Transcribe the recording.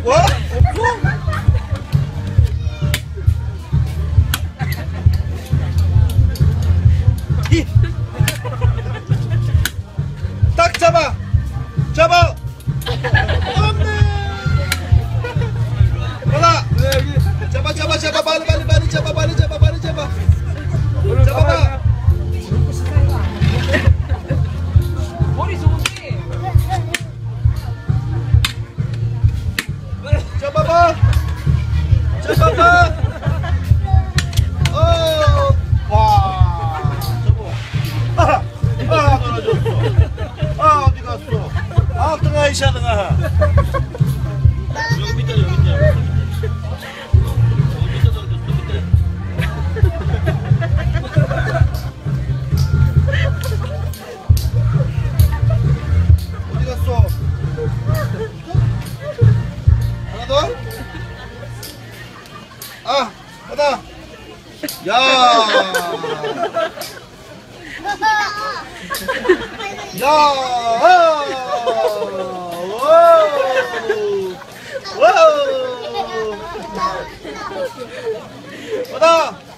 와? 없어? 이. 딱 잡아. 잡아. 없네. 하나. 잡아 잡아 잡아 빨리 빨리 빨리 잡아 빨리 잡아 빨리 잡아. 잡아봐. 머리 좋은데. 잡아봐. 잡아봐. 와. 잡아. 떨어졌어. 어디 갔어? 등아 이샤 등아. 여기 밑에 여기 있냐? 여기 밑에 떨어졌어 밑에. 어디 갔어? 하나 더? 하나. 와우. 하나.